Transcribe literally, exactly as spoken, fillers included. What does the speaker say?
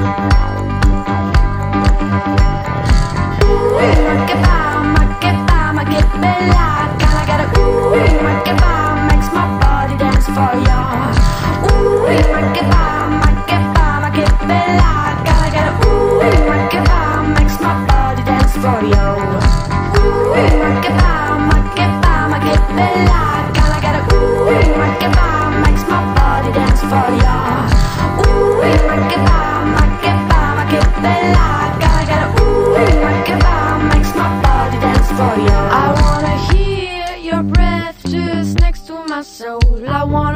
I wanna hear your breath just next to my soul. I wanna